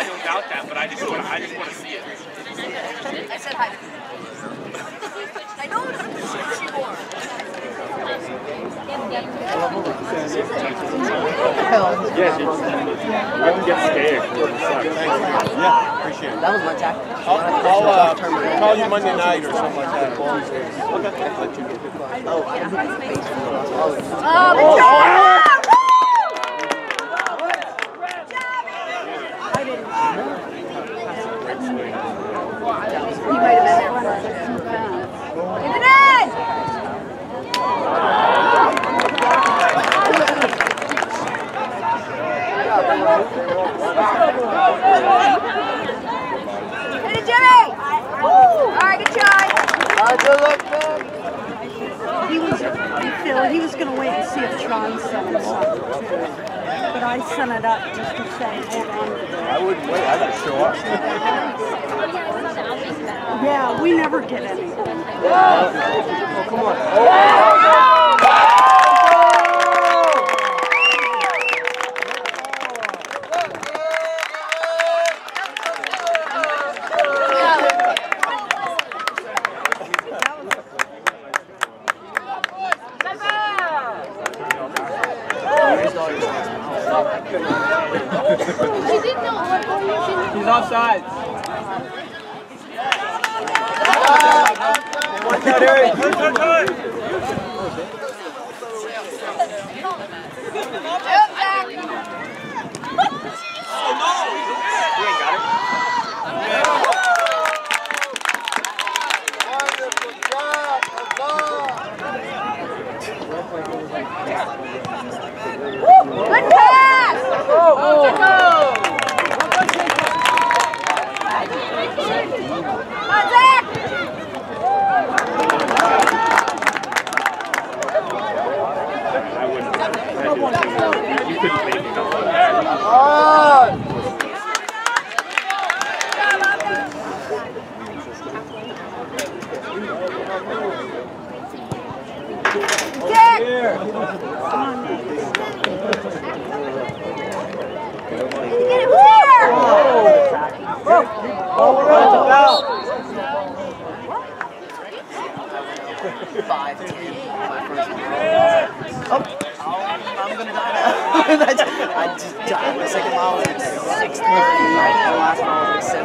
I don't doubt that, but I just want to see it. I said hi. I know it's she wore. Yes, I wouldn't get scared. Yeah, appreciate it. That was my tackle. I'll call you Monday night or something like that. Oh, he might have been there running too fast. Get it in! Hit it, Jimmy! Alright, good try. He was going to wait and see if Sean sent him something too. But I sent it up just to say, hold on. I wouldn't wait. I gotta show up. Yeah, we never get anything. Oh, come on. He's offside. Watch out, Eric. Good pass! You couldn't make it. I'm gonna die now. I just died. My second mile was like 6:30. My last mile was like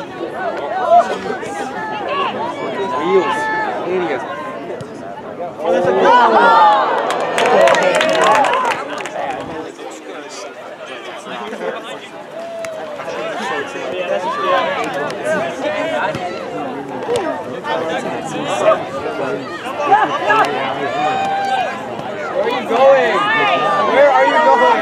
7:40. Wheels. Idiots. Oh, that's a good Where are you going? Where are you going?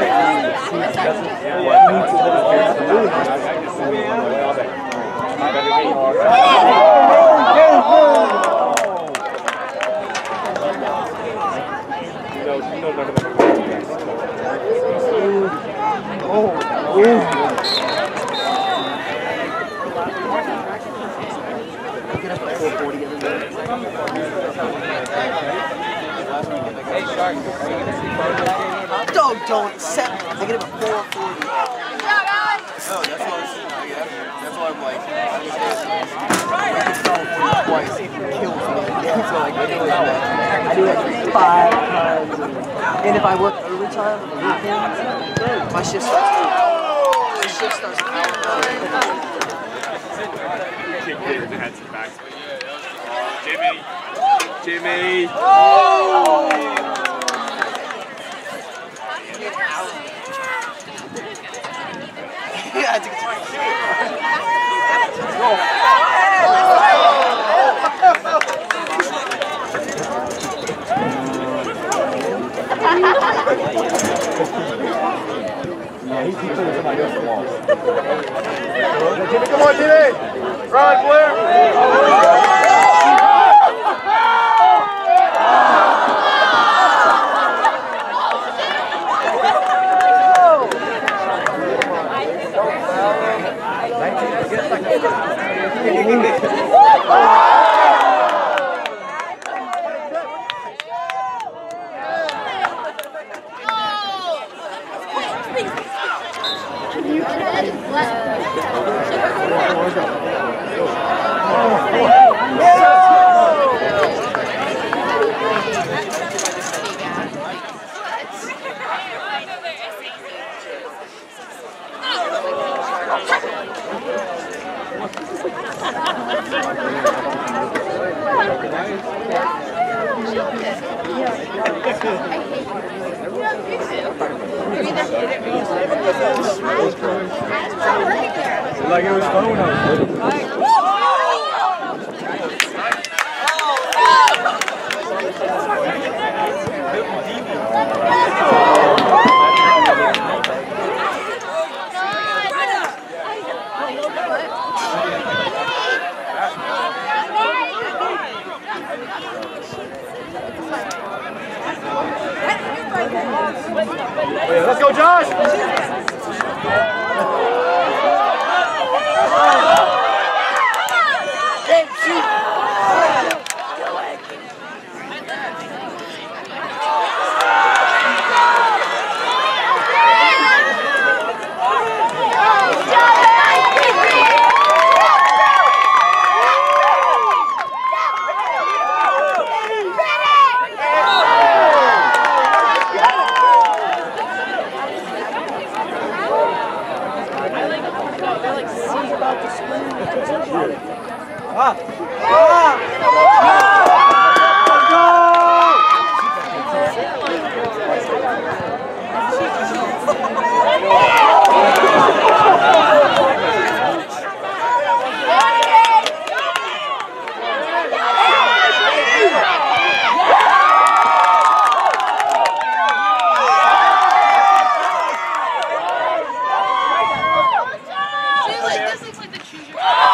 Get up at 4:40 every day. Don't set. I get up at 4:40. Good job, Alex! No, that's what I'm saying. That's why I'm like, Twice. It kills me. So like, I do it like 5 times. And if I work early time on the weekends, my shift starts early. My shift starts early. Jimmy. Yeah, I think it's right. yeah, he's putting somebody else in the wall. Jimmy, come on, Jimmy! Run, Blair! Like it was phone Let's go, Josh! This looks like the choose your